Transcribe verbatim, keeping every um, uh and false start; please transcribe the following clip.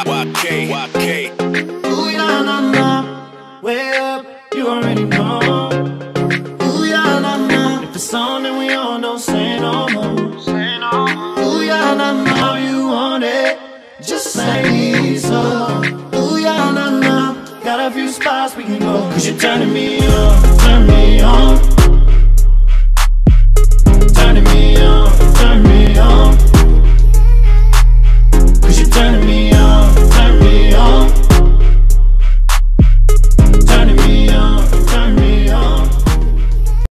Whangarei. Ooh, yeah, nah, nah. Way up, you already know. Ooh, yeah, nah, nah. If it's on, then we all know, say no more. Ooh, yeah, nah, nah. You want it, just say so. Ooh, yeah, nah, nah. Got a few spots we can go, cause you're turning me on, turn me on.